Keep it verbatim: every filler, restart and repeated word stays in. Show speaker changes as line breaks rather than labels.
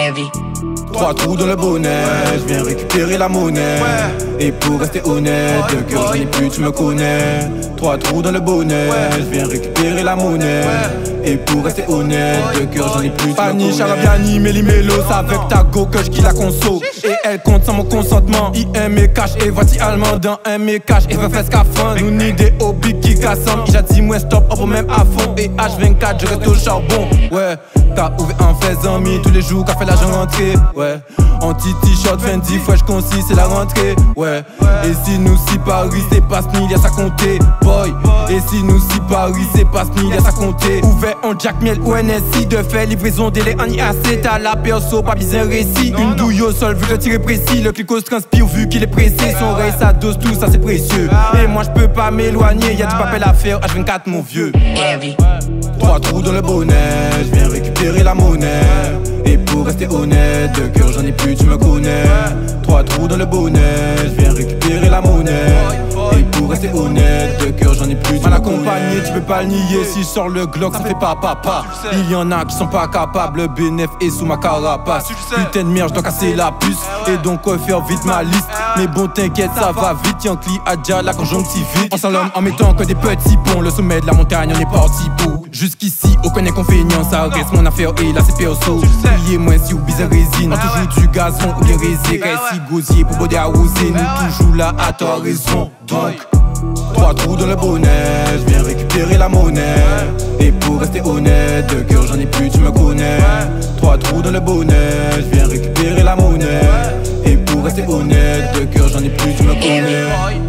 Heavy.
Trois trous dans le bonnet, je viens récupérer la monnaie. Et pour rester honnête, de cœur j'en ai plus, tu me connais. Trois trous dans le bonnet, je viens récupérer la monnaie. Et pour rester honnête, de cœur j'en ai plus, tu me connais. Pani, Charabiani, Méli Mélos, avec ta go que je kill la conso. Et elle compte sans mon consentement. I M et cash et voici allemand dans un mes cash et fait scaphandre. Nous ni des hobbies qui cassent. Il a dit moi stop, up même à fond. Et H vingt-quatre, je reste au charbon. Ouais, t'as ouvert en faisant mi tous les jours qu'a fait l'argent rentré. Ouais, anti-t-shirt, Fendi, fresh concis, c'est la rentrée. Ouais, et si nous si Paris, c'est pas ce y'a ça compter. Boy, et si nous si Paris, c'est pas ce y'a ça compter. Ouvert en Jack Miel ou N S I, de fait livraison délai en I A C. T'as la perso, pas bien récit. Une douille au sol, vu le tir est précis. Le clico se transpire, vu qu'il est pressé. Son rey, sa dose, tout ça c'est précieux. Et moi je peux pas m'éloigner, y'a du papel à faire, H vingt-quatre mon vieux.
Heavy.
Trois trous dans le bonnet, je viens récupérer la monnaie. Et pour rester honnête, de cœur j'en ai plus, tu me connais. Trois trous dans le bonnet, je viens récupérer la monnaie. Et pour rester honnête, de cœur j'en ai plus, tu mal accompagné, tu peux pas le nier. Si je sors le Glock, ça fait pas papa. Il y en a qui sont pas capables, le bénéf est sous ma carapace. Putain de merde, je dois casser la puce. Et donc refaire vite ma liste. Mais bon t'inquiète, ça va vite, Yankee Adja, la conjonctivite. On s'enlève en mettant que des petits ponts. Le sommet de la montagne, on est parti pour. Jusqu'ici, aucun inconvénient, ça reste mon affaire et là c'est perso. Priez-moi si vous bizarre résine, on toujours du gazon ou bien résé. Récit gosier pour boder arroser, nous toujours là à toi raison. Donc, trois trous dans le bonnet, je viens récupérer la monnaie. Et pour rester honnête, de cœur j'en ai plus, tu me connais. Trois trous dans le bonnet, je viens récupérer la monnaie. Et pour rester honnête, de cœur j'en ai plus, tu me connais.